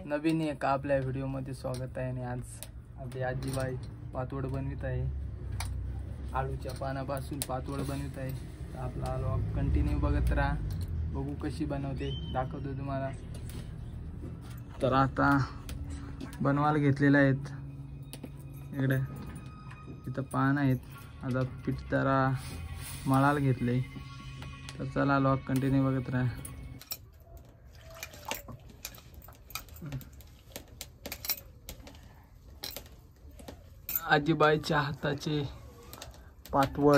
नवीन एका आपल्या व्हिडिओमध्ये स्वागत आहे. आणि आज आपली आजीबाई पातोड बनवित आहे. आळूच्या पानापासून पातोड बनवित आहे. तर आपला व्लॉग कंटिन्यू बघत राहा. बघू कशी बनवते, दाखवतो तुम्हाला. तर आता बनवायला घेतलेले आहेत. इकडे इथं पान आहेत. आता पीठ जरा मळायला घेतले. तर चला व्लॉग कंटिन्यू बघत राहा. आजीबाईच्या हाताचे पातवड.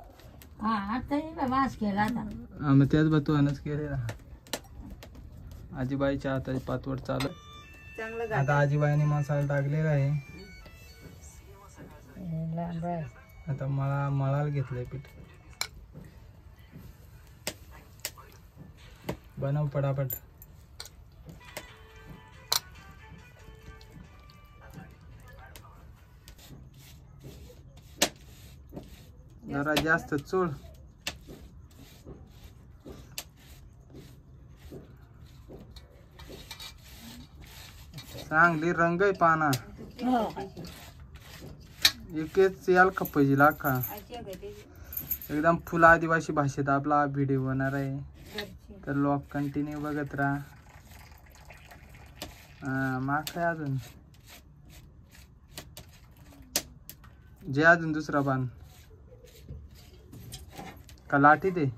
मग त्याच बतवानच केलेला. आजीबाईच्या हाताचे पातवड चालू. आता आजीबाईने मसाला टाकलेला आहे. आता मळायला घेतलंय पीठ. बनव पटापट. जरा जास्त चोळ. चांगली रंग आहे पाना. एकच याल खपजी लाखा. एकदम फुल आदिवासी भाषेत आपला व्हिडिओ होणार आहे. तर व्लॉग कंटिन्यू बघत राहा. माग काय अजून जे अजून दुसरा पान का लाठी दे.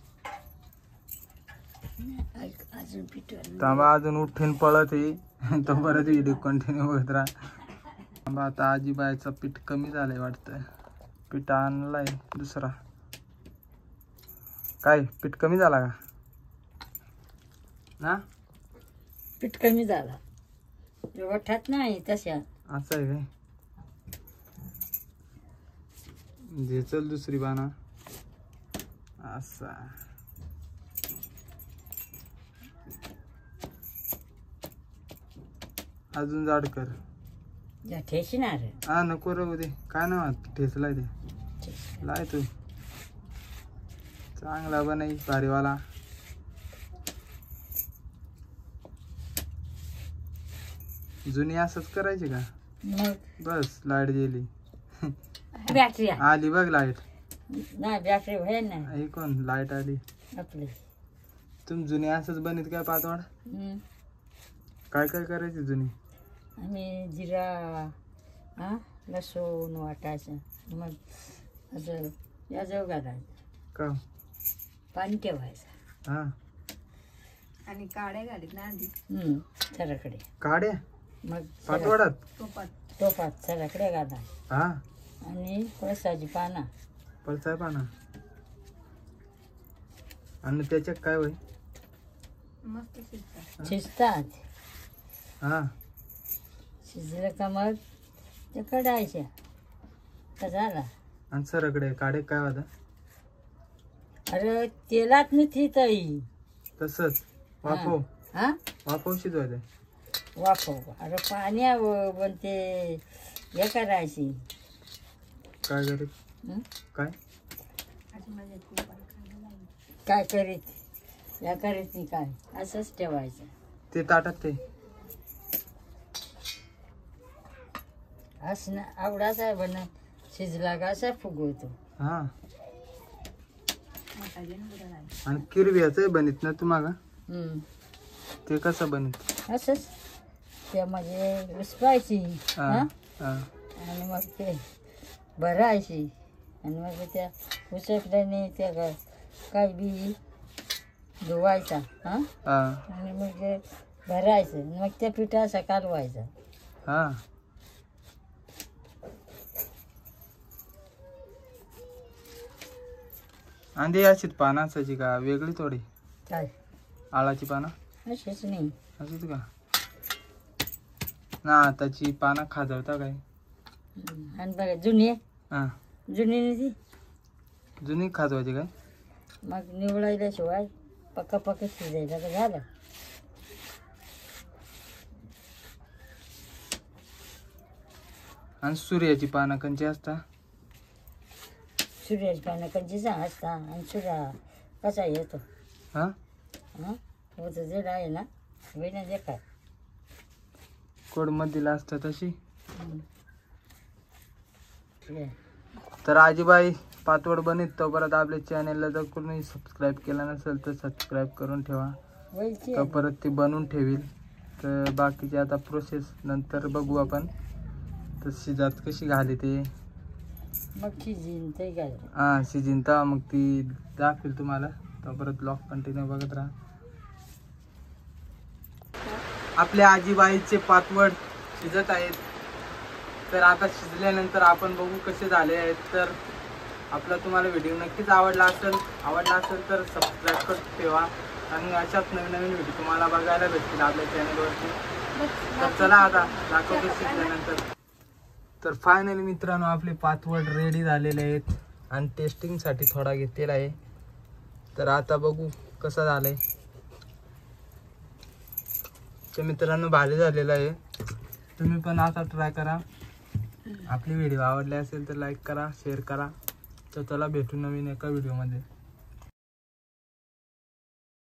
तांबा अजून उठून पळत आहे. तो परत व्हिडिओ कंटिन्यू बघत राहा. आता आजीबाईचं पीठ कमी झालंय वाटतं. पीठ आणलाय दुसरा. काय पीठ कमी झाला का ना? पीठ कमी झाला वठात नाही तशा. असं आहे काय? दे चल दुसरी बाना. असा अजून जाड कर. ठेसणार. हा नको रे दे. काय ना ठेसलाय ते लाय तू. चांगला बनाई भारीवाला. जुनी असंच करायची का? बस लाईट गेली. बॅटरी आली बघ लाईट. नाही बॅटरी व्हाय ना. ही कोण लाईट आली आपली. तुम्ही जुनी असंच बनीत काय पातवाड? काय काय करायची जुनी? आम्ही जिरा लसूण वाटायचं. मग असं याजव घालायचं का पाणी ठेवायचं. हा आणि काड्या घालीत ना आधी. सराकडे काड्या मग पातवाडात टोपात सराकडे घालायचं. हा आणि पळसाची पाना. पळसाय पाना. आणि त्याच्यात काय होय? मस्त शिजतात. हा शिजलं का मग ते कढायच्या. का झाला. आणि सराकडे काडे काय होता? अरे तेलात नाही ताई. तसंच वाफव. हा वाफव शिजवायचं. वाफव. अरे पाण्यावर पण ते हे करायची. काय करीत? काय काय करीत या करीत नाही काय असंच ठेवायचं. ते ताटात ते असं ना आवडाच आहे बन. शिजला का असा फुगवतो. हा आणि किरव्याचं बनित ना तुम्हाला? ते कसं बनित? असंच त्यामध्ये उसपायची. आणि मग ते भरायची. आणि मग त्या उसपल्याने त्या काय बी धुवायचा. आणि मग ते भरायचं. मग त्या पिठाचा कालवायचा. हा आणि अशीच पानं असायची का वेगळी थोडी? काय आळाची पानं अशीच नाही. अशीच का ना? आताची पानं खाजवता काय? आणि बघा जुनी हा जुनी नाही ती. जुनी खाजवायची काय? मग निवडायल्याशिवाय पक्का शिजायला तर झालं. आणि सूर्याची पानं कंची असता? सूर्याची पानं कंची असता. आणि सूर्या कसा येतो. हा होतं जे आहे ना वेण्या जे काय कोडमधील असतं तशी. ठीक आहे. तर आजीबाई पातवड बनत तोपर्यंत आपल्या चॅनेलला जर कोणी सबस्क्राईब केला नसेल तर सबस्क्राईब करून ठेवा. व्हायची तर परत ती बनवून ठेवील. तर बाकीची आता प्रोसेस नंतर बघू आपण. तर शिजात कशी घाली ते मग शिजीन ते काय. हां शिजीन तर मग ती दाखवेल तुम्हाला. तर परत ब्लॉग कंटिन्यू बघत राहा. आपल्या आजीबाईचे पातवड शिजत आहेत. तर आता शिजल्यानंतर आपण बघू कसे झाले आहेत. तर आपला तुम्हाला व्हिडिओ नक्कीच आवडला असेल तर सबस्क्राईब करून ठेवा. आणि अशाच नवीन नवीन व्हिडिओ तुम्हाला बघायला भेटतील आपल्या चॅनलवरती. तर चला आता दाखवतो शिजल्यानंतर. तर फायनली मित्रांनो आपले पातवड रेडी झालेले आहेत आणि टेस्टिंगसाठी थोडा घेतलेला आहे. तर आता बघू कसं झालंय. तर मित्रांनो भारी झालेलं आहे. तुम्ही पण आता ट्राय करा. आपली व्हिडिओ आवडले असेल तर लाईक करा, शेअर करा. तर चला भेटू नवीन एका व्हिडिओमध्ये.